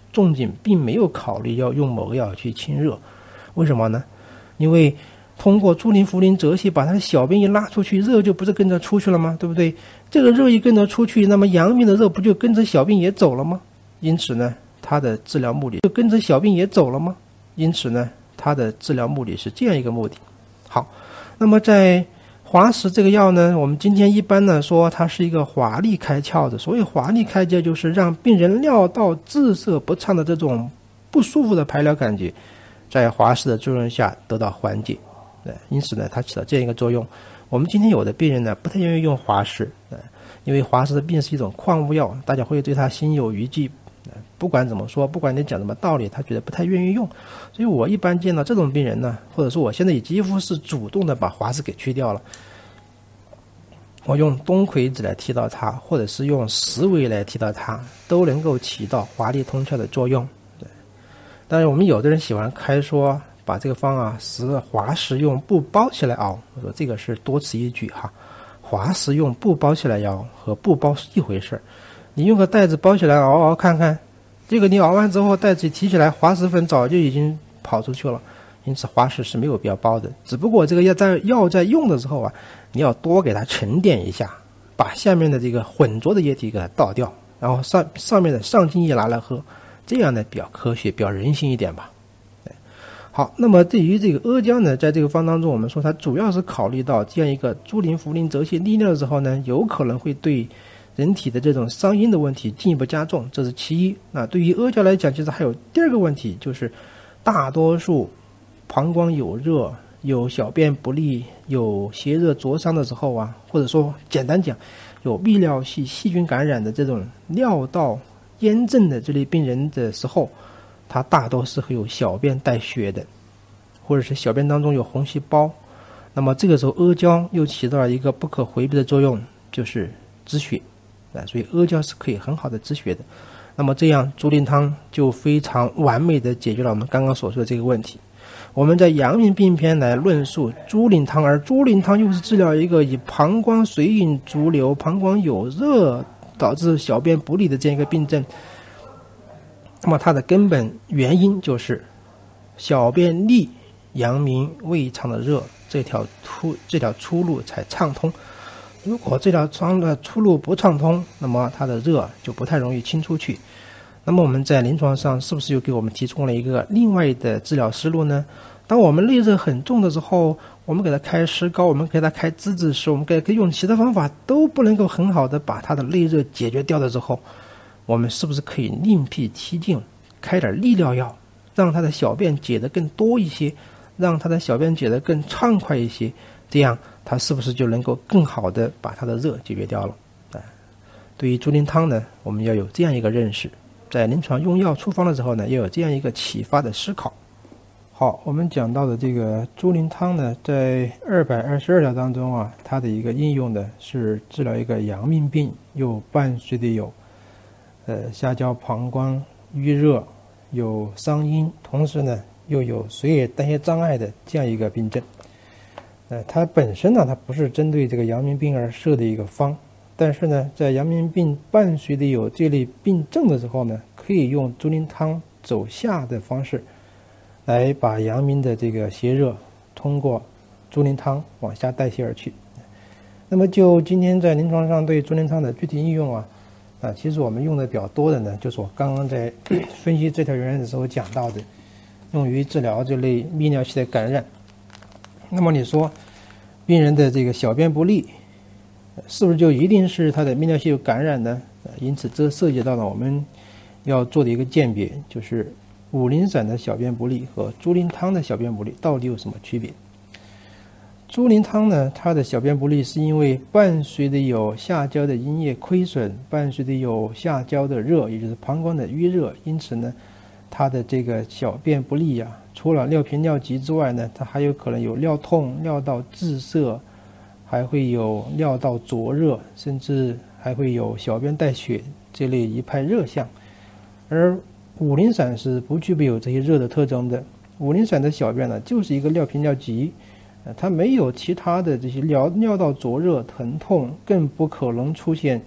仲景并没有考虑要用某个药去清热，为什么呢？因为通过猪苓茯苓折泻把它的小便一拉出去，热就不是跟着出去了吗？对不对？这个热一跟着出去，那么阳明的热不就跟着小便也走了吗？因此呢，它的治疗目的就跟着小便也走了吗？因此呢，它的治疗目的是这样一个目的。好，那么在滑石这个药呢，我们今天一般呢说它是一个华丽开窍的，所谓华丽开窍就是让病人尿道滞涩不畅的这种不舒服的排尿感觉，在滑石的作用下得到缓解。对，因此呢，它起到这样一个作用。我们今天有的病人呢不太愿意用滑石，因为滑石的病是一种矿物药，大家会对它心有余悸。不管怎么说，不管你讲什么道理，他觉得不太愿意用。所以我一般见到这种病人呢，或者说我现在几乎是主动的把滑石给去掉了，我用冬葵子来提到它，或者是用石韦来提到它，都能够起到华丽通窍的作用。对，但是我们有的人喜欢开说把这个方啊石滑石用布包起来熬，我说这个是多此一举哈。滑石用布包起来熬和布包是一回事，你用个袋子包起来熬熬看看，这个你熬完之后袋子提起来，滑石粉早就已经跑出去了，因此滑石是没有必要包的。只不过这个药在药在用的时候啊，你要多给它沉淀一下，把下面的这个浑浊的液体给它倒掉，然后上上面的上清液拿来喝，这样呢比较科学，比较人性一点吧。好，那么对于这个阿胶呢，在这个方当中，我们说它主要是考虑到这样一个猪苓茯苓折泻利尿的时候呢，有可能会对人体的这种伤阴的问题进一步加重，这是其一。那对于阿胶来讲，其实还有第二个问题，就是大多数膀胱有热、有小便不利、有邪热灼伤的时候啊，或者说简单讲，有泌尿系细菌感染的这种尿道炎症的这类病人的时候，它大多是会有小便带血的，或者是小便当中有红细胞。那么这个时候阿胶又起到了一个不可回避的作用，就是止血。所以阿胶是可以很好的止血的。那么这样猪苓汤就非常完美的解决了我们刚刚所说的这个问题。我们在阳明病篇来论述猪苓汤，而猪苓汤又是治疗一个以膀胱水饮逐流、膀胱有热导致小便不利的这样一个病症。那么它的根本原因就是小便利，阳明胃肠的热，这条出这条出路才畅通。如果这条窗的出路不畅通，那么它的热就不太容易清出去。那么我们在临床上是不是又给我们提供了一个另外的治疗思路呢？当我们内热很重的时候，我们给它开石膏，我们给它开脂质石，我们给它用其他方法都不能够很好的把它的内热解决掉的时候，我们是不是可以另辟蹊径，开点利尿药，让它的小便解得更多一些，让它的小便解得更畅快一些，这样它是不是就能够更好的把它的热解决掉了？啊，对于猪苓汤呢，我们要有这样一个认识，在临床用药处方的时候呢，要有这样一个启发的思考。好，我们讲到的这个猪苓汤呢，在二百二十二条当中啊，它的一个应用呢是治疗一个阳明病，又伴随的有呃下焦膀胱淤热，有伤阴，同时呢又有水液代谢障碍的这样一个病症。呃，它本身呢，它不是针对这个阳明病而设的一个方，但是呢，在阳明病伴随的有这类病症的时候呢，可以用猪苓汤走下的方式，来把阳明的这个邪热通过猪苓汤往下代谢而去。那么就今天在临床上对猪苓汤的具体应用啊，啊，其实我们用的比较多的呢，就是我刚刚在分析这条原理的时候讲到的，用于治疗这类泌尿系的感染。那么你说病人的这个小便不利，是不是就一定是他的泌尿系有感染呢？因此这涉及到了我们要做的一个鉴别，就是五苓散的小便不利和猪苓汤的小便不利到底有什么区别？猪苓汤呢，它的小便不利是因为伴随的有下焦的阴液亏损，伴随的有下焦的热，也就是膀胱的淤热，因此呢，它的这个小便不利啊，除了尿频尿急之外呢，它还有可能有尿痛、尿道滞涩，还会有尿道灼热，甚至还会有小便带血这类一派热象。而五苓散是不具备有这些热的特征的。五苓散的小便呢，就是一个尿频尿急，呃，它没有其他的这些尿尿道灼热、疼痛，更不可能出现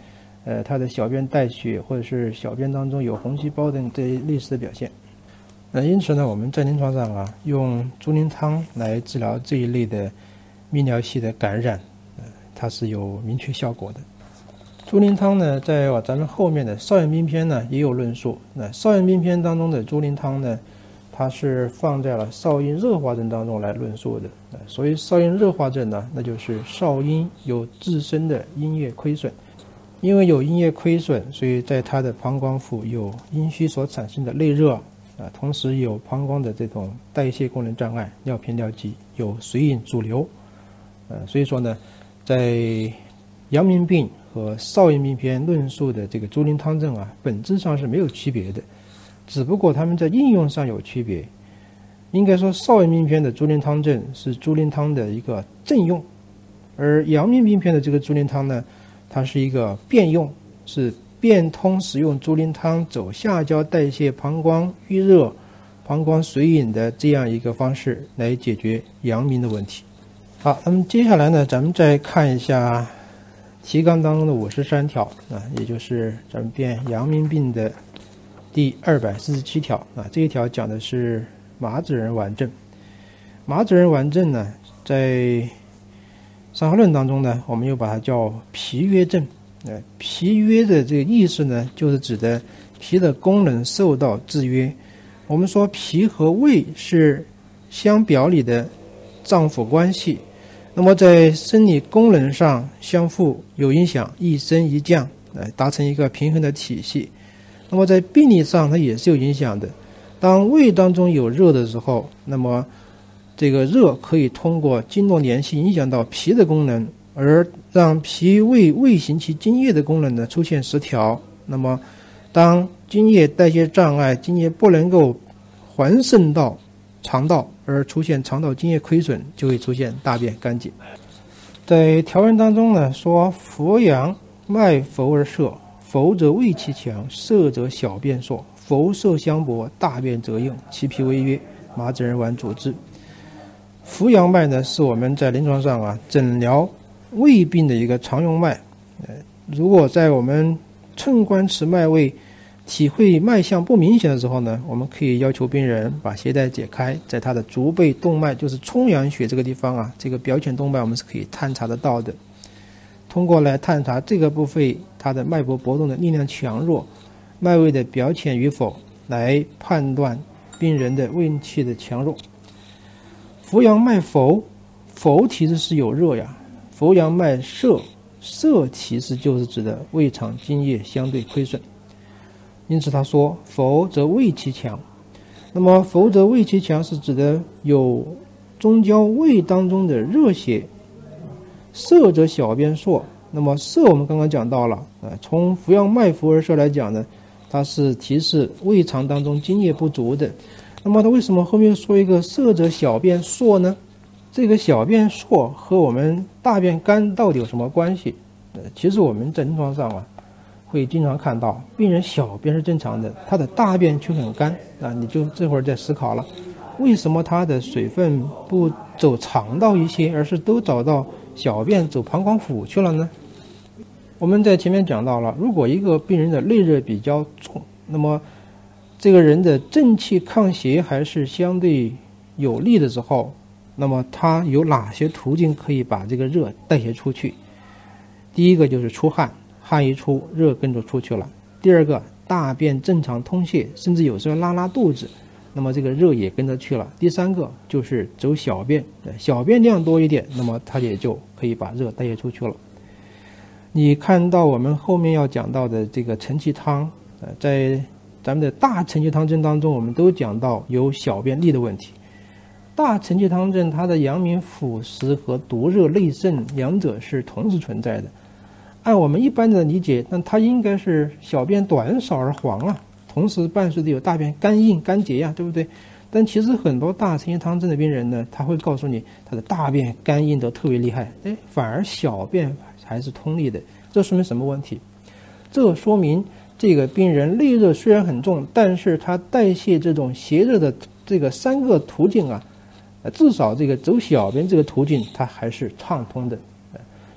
呃，他的小便带血，或者是小便当中有红细胞等这类似的表现。那因此呢，我们在临床上啊，用猪苓汤来治疗这一类的泌尿系的感染，呃，它是有明确效果的。猪苓汤呢，在咱们后面的少阳病篇呢也有论述。那少阳病篇当中的猪苓汤呢，它是放在了少阴热化症当中来论述的。所以少阴热化症呢，那就是少阴有自身的阴液亏损，因为有阴液亏损，所以在它的膀胱腹有阴虚所产生的内热啊，同时有膀胱的这种代谢功能障碍，尿频尿急，有水饮阻流，呃，所以说呢，在阳明病和少阴病篇论述的这个猪苓汤症啊，本质上是没有区别的，只不过他们在应用上有区别。应该说，少阴病篇的猪苓汤症是猪苓汤的一个正用，而阳明病篇的这个猪苓汤呢，它是一个变用，是变通使用猪苓汤走下焦代谢膀胱郁热、膀胱水饮的这样一个方式来解决阳明的问题。好，那么接下来呢，咱们再看一下提纲当中的五十三条啊，也就是咱们辨阳明病的第二百四十七条啊。这一条讲的是麻子仁丸症。麻子仁丸症呢，在《伤寒论》当中呢，我们又把它叫脾约症。呃，脾约的这个意思呢，就是指的脾的功能受到制约。我们说脾和胃是相表里的脏腑关系，那么在生理功能上相互有影响，一升一降，来达成一个平衡的体系。那么在病理上它也是有影响的。当胃当中有热的时候，那么这个热可以通过经络联系影响到脾的功能，而让脾胃胃行其津液的功能呢出现失调。那么当津液代谢障碍，津液不能够还渗到肠道，而出现肠道津液亏损，就会出现大便干结。在条文当中呢说，扶阳脉浮而涩，浮则胃气强，涩则小便数，浮涩相搏，大便则硬，其脾为约，麻子仁丸主之。扶阳脉呢，是我们在临床上啊诊疗胃病的一个常用脉。呃，如果在我们寸关尺脉位体会脉象不明显的时候呢，我们可以要求病人把鞋带解开，在他的足背动脉，就是冲阳穴这个地方啊，这个表浅动脉我们是可以探查得到的。通过来探查这个部位它的脉搏搏动的力量强弱，脉位的表浅与否，来判断病人的胃气的强弱。扶阳脉浮，浮其实是有热呀；扶阳脉涩，涩其实就是指的胃肠津液相对亏损。因此他说，浮则胃气强。那么浮则胃气强是指的有中焦胃当中的热邪，涩则小便数。那么涩我们刚刚讲到了，呃，从扶阳脉浮而涩来讲呢，它是提示胃肠当中津液不足的。那么它为什么后面说一个涩则小便数呢？这个小便数和我们大便干到底有什么关系？呃，其实我们在临床上啊，会经常看到病人小便是正常的，他的大便却很干啊，你就这会儿在思考了，为什么他的水分不走肠道一些，而是都找到小便走膀胱腑去了呢？我们在前面讲到了，如果一个病人的内热比较重，那么这个人的正气抗邪还是相对有利的时候，那么他有哪些途径可以把这个热代谢出去？第一个就是出汗，汗一出，热跟着出去了。第二个，大便正常通泄，甚至有时候拉拉肚子，那么这个热也跟着去了。第三个就是走小便，小便量多一点，那么它也就可以把热代谢出去了。你看到我们后面要讲到的这个承气汤，呃，在咱们的大承气汤症当中，我们都讲到有小便利的问题。大承气汤症它的阳明腐蚀和毒热内盛两者是同时存在的。按我们一般的理解，那它应该是小便短少而黄啊，同时伴随着有大便干硬干结呀，对不对？但其实很多大承气汤症的病人呢，他会告诉你他的大便干硬得特别厉害，哎，反而小便还是通利的。这说明什么问题？这说明这个病人内热虽然很重，但是他代谢这种邪热的这个三个途径啊，至少这个走小便这个途径它还是畅通的。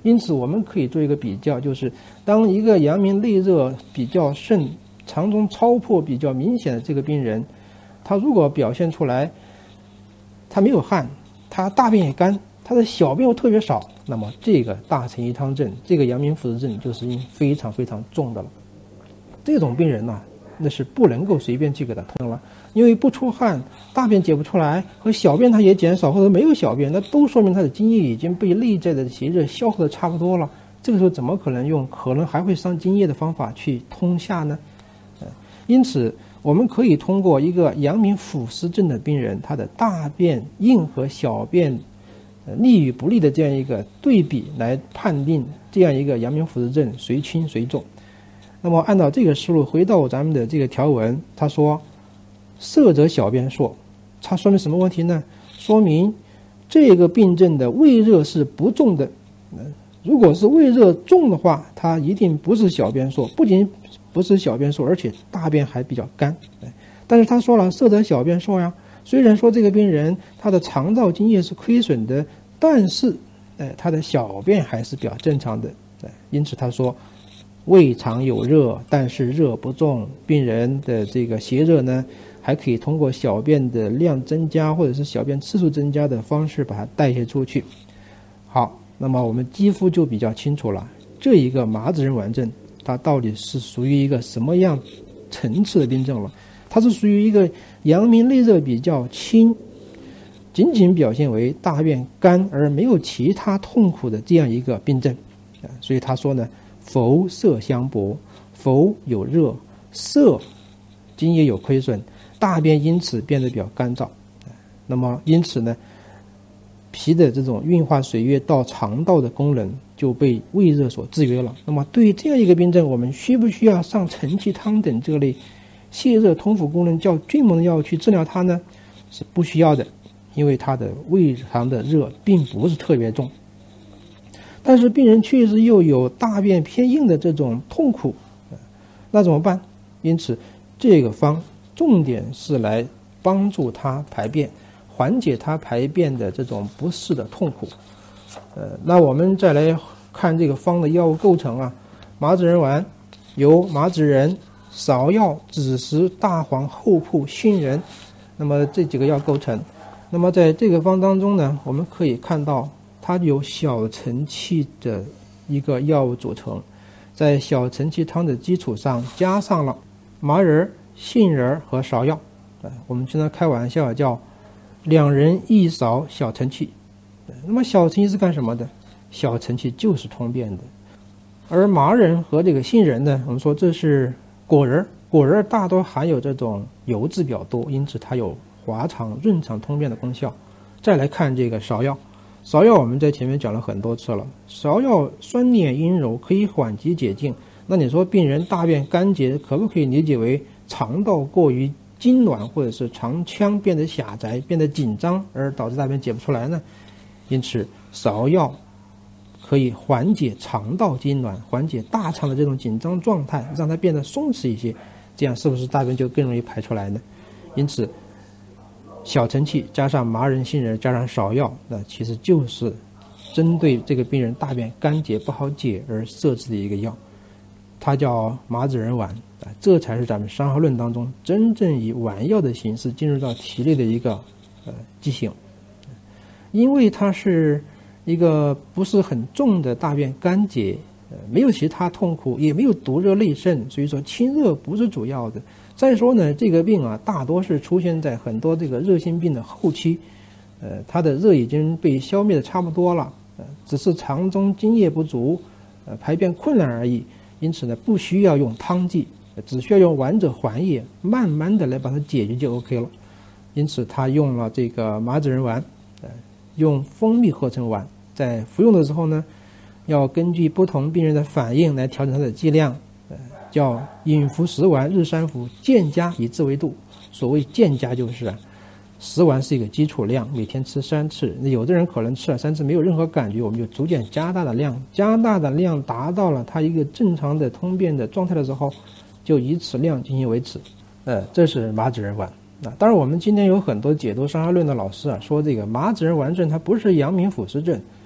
因此我们可以做一个比较，就是当一个阳明内热比较盛、肠中超破比较明显的这个病人，他如果表现出来他没有汗，他大便也干，他的小便又特别少，那么这个大承气汤症，这个阳明腑实症就是非常非常重的了。这种病人呢、啊，那是不能够随便去给他通了，因为不出汗，大便解不出来，和小便他也减少，或者没有小便，那都说明他的津液已经被内在的邪热消耗的差不多了。这个时候怎么可能用可能还会伤津液的方法去通下呢？呃，因此我们可以通过一个阳明腑实症的病人，他的大便硬和小便呃利与不利的这样一个对比来判定这样一个阳明腑实症谁轻谁重。那么按照这个思路回到咱们的这个条文，他说色则小便数，它说明什么问题呢？说明这个病症的胃热是不重的。如果是胃热重的话，它一定不是小便数，不仅不是小便数，而且大便还比较干。但是他说了色则小便数呀，虽然说这个病人他的肠道津液是亏损的，但是哎，他的小便还是比较正常的。因此他说胃肠有热，但是热不重，病人的这个邪热呢，还可以通过小便的量增加或者是小便次数增加的方式把它代谢出去。好，那么我们肌肤就比较清楚了，这一个麻子仁丸症它到底是属于一个什么样层次的病症了？它是属于一个阳明内热比较轻，仅仅表现为大便干而没有其他痛苦的这样一个病症。所以他说呢，否色相搏，否有热，色津液有亏损，大便因此变得比较干燥。那么因此呢，脾的这种运化水液到肠道的功能就被胃热所制约了。那么对于这样一个病症，我们需不需要上承气汤等这类泻热通腑功能较迅猛的药去治疗它呢？是不需要的，因为它的胃肠的热并不是特别重。但是病人确实又有大便偏硬的这种痛苦，那怎么办？因此这个方重点是来帮助他排便，缓解他排便的这种不适的痛苦。呃，那我们再来看这个方的药物构成啊，麻子仁丸由麻子仁、芍药、枳实、大黄、厚朴、杏仁，那么这几个药构成。那么在这个方当中呢，我们可以看到它有小承气的一个药物组成，在小承气汤的基础上加上了麻仁、杏仁和芍药。我们经常开玩笑叫两人一芍小承气。那么小承气是干什么的？小承气就是通便的。而麻仁和这个杏仁呢，我们说这是果仁，果仁大多含有这种油质比较多，因此它有滑肠、润肠、通便的功效。再来看这个芍药，芍药我们在前面讲了很多次了，芍药酸敛阴柔，可以缓急解痉。那你说病人大便干结，可不可以理解为肠道过于痉挛，或者是肠腔变得狭窄、变得紧张，而导致大便解不出来呢？因此芍药可以缓解肠道痉挛，缓解大肠的这种紧张状态，让它变得松弛一些，这样是不是大便就更容易排出来呢？因此小承气加上麻仁、杏仁加上芍药，那其实就是针对这个病人大便干结不好解而设置的一个药，它叫麻子仁丸。这才是咱们《伤寒论》当中真正以丸药的形式进入到体内的一个呃剂型。因为它是一个不是很重的大便干结，呃，没有其他痛苦，也没有毒热内渗，所以说清热不是主要的。再说呢，这个病啊，大多是出现在很多这个热性病的后期，呃，它的热已经被消灭的差不多了，呃，只是肠中津液不足，呃，排便困难而已。因此呢，不需要用汤剂，只需要用丸者缓液，慢慢的来把它解决就 OK 了。因此他用了这个麻子仁丸，呃，用蜂蜜合成丸，在服用的时候呢，要根据不同病人的反应来调整它的剂量，呃，叫饮服十丸，日三服，渐加以自为度。所谓渐加就是啊，十丸是一个基础量，每天吃三次。有的人可能吃了三次没有任何感觉，我们就逐渐加大的量，加大的量达到了它一个正常的通便的状态的时候，就以此量进行维持。呃，这是麻子仁丸。啊，当然我们今天有很多解读伤寒论的老师啊，说这个麻子仁丸症它不是阳明腑实症，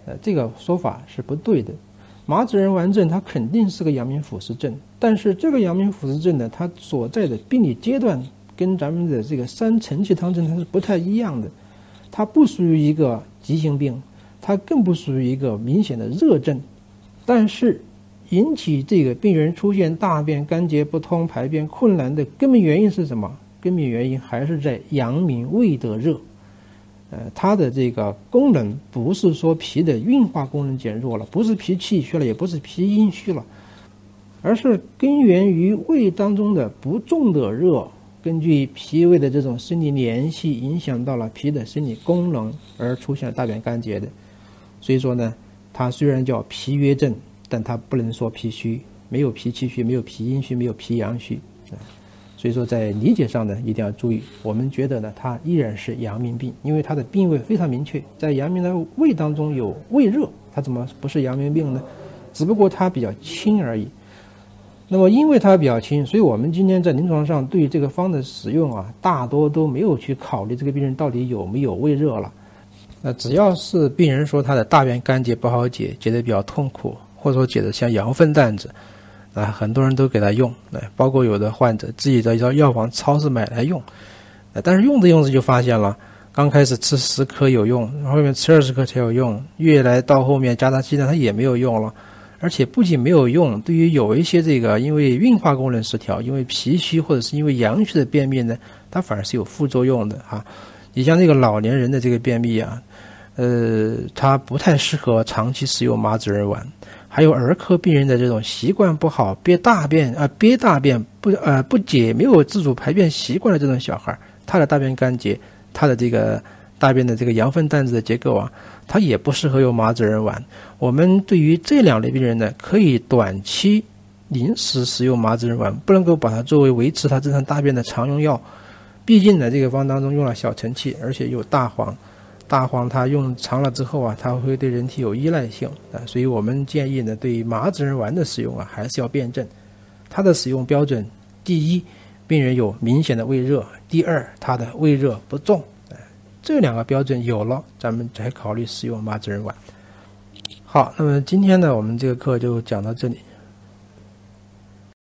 呃，这个说法是不对的。麻子仁丸症它肯定是个阳明腑实症，但是这个阳明腑实症呢，它所在的病理阶段跟咱们的这个三承气汤症它是不太一样的，它不属于一个急性病，它更不属于一个明显的热症，但是引起这个病人出现大便干结不通、排便困难的根本原因是什么？根本原因还是在阳明胃的热。呃，它的这个功能不是说脾的运化功能减弱了，不是脾气虚了，也不是脾阴虚了，而是根源于胃当中的不重的热，根据脾胃的这种生理联系，影响到了脾的生理功能，而出现了大便干结的。所以说呢，它虽然叫脾约症，但它不能说脾虚，没有脾气虚，没有脾阴虚，没有脾阳虚。所以说在理解上呢，一定要注意。我们觉得呢，它依然是阳明病，因为它的病位非常明确，在阳明的胃当中有胃热，它怎么不是阳明病呢？只不过它比较轻而已。那么因为它比较轻，所以我们今天在临床上对这个方的使用啊，大多都没有去考虑这个病人到底有没有胃热了。那只要是病人说他的大便干结不好解，解得比较痛苦，或者说解得像羊粪蛋子，啊，很多人都给他用，包括有的患者自己在药房、超市买来用，但是用着用着就发现了，刚开始吃十颗有用，后面吃二十颗才有用，越来到后面加大剂量它也没有用了，而且不仅没有用，对于有一些这个因为运化功能失调、因为脾虚或者是因为阳虚的便秘呢，它反而是有副作用的啊。你像这个老年人的这个便秘啊，呃，它不太适合长期使用麻子仁丸。还有儿科病人的这种习惯不好，憋大便啊、呃，憋大便不呃不解，没有自主排便习惯的这种小孩，他的大便干结，他的这个大便的这个羊粪蛋子的结构啊，它也不适合用麻子仁丸。我们对于这两类病人呢，可以短期临时使用麻子仁丸，不能够把它作为维持他正常大便的常用药。毕竟呢，这个方当中用了小承气，而且有大黄。大黄它用长了之后啊，它会对人体有依赖性啊，所以我们建议呢，对于麻子仁丸的使用啊，还是要辩证。它的使用标准：第一，病人有明显的胃热；第二，它的胃热不重。这两个标准有了，咱们才考虑使用麻子仁丸。好，那么今天呢，我们这个课就讲到这里。